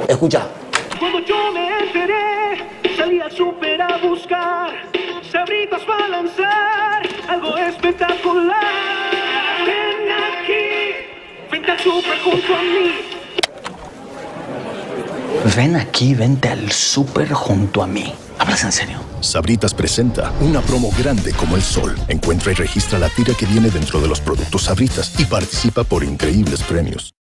Escucha. Cuando yo me enteré, salí al súper a buscar Sabritas para lanzar algo espectacular. Ven aquí, vente al súper junto a mí. Ven aquí, vente al súper junto a mí. ¿Hablas en serio? Sabritas presenta una promo grande como el sol. Encuentra y registra la tira que viene dentro de los productos Sabritas y participa por increíbles premios.